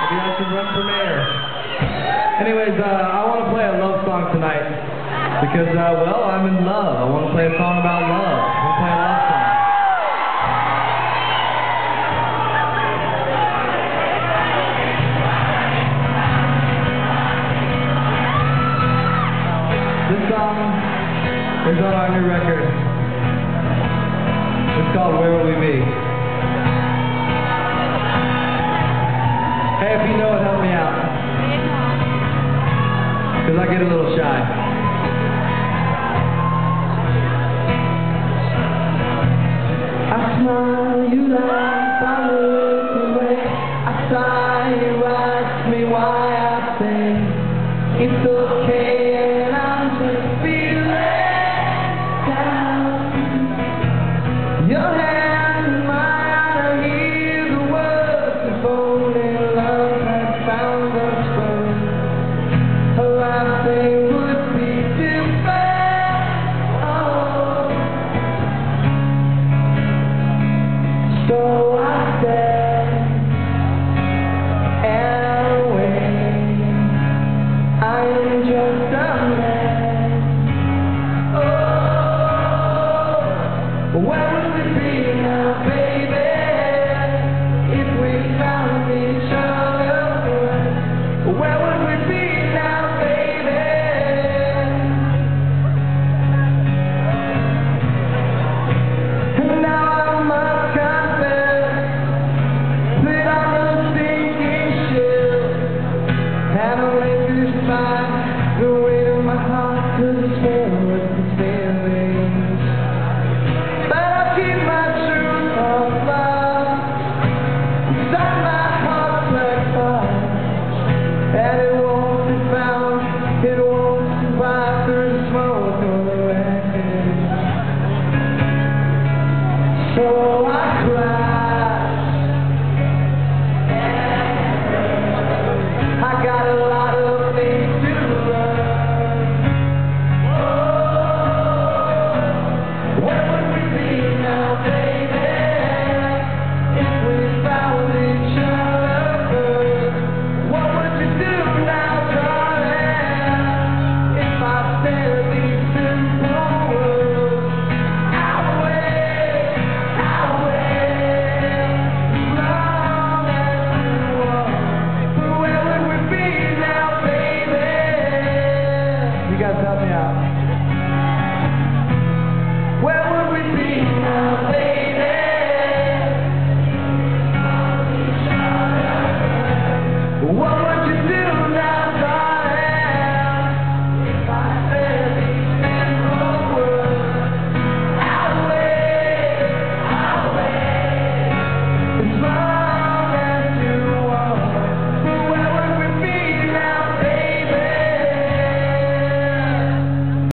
Maybe I should run for mayor. Anyways, I want to play a love song tonight because, well, I'm in love. I want to play a song about love. I want to play a love song. This song is on our new record. It's called Where Will We Be? Hey, if you know it, help me out. Because I get a little shy.